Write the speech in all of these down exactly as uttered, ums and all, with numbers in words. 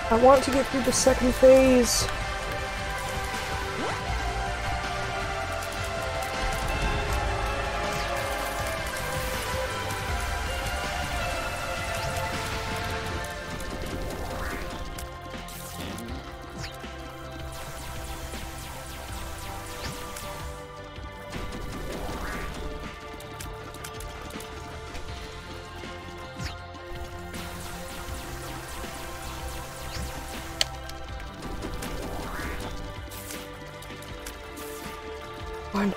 I want to get through the second phase. One.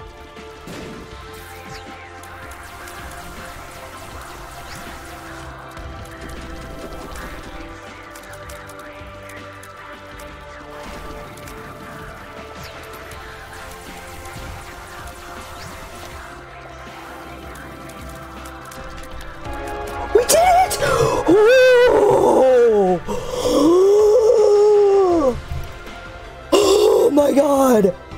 We did it! Oh, oh my god!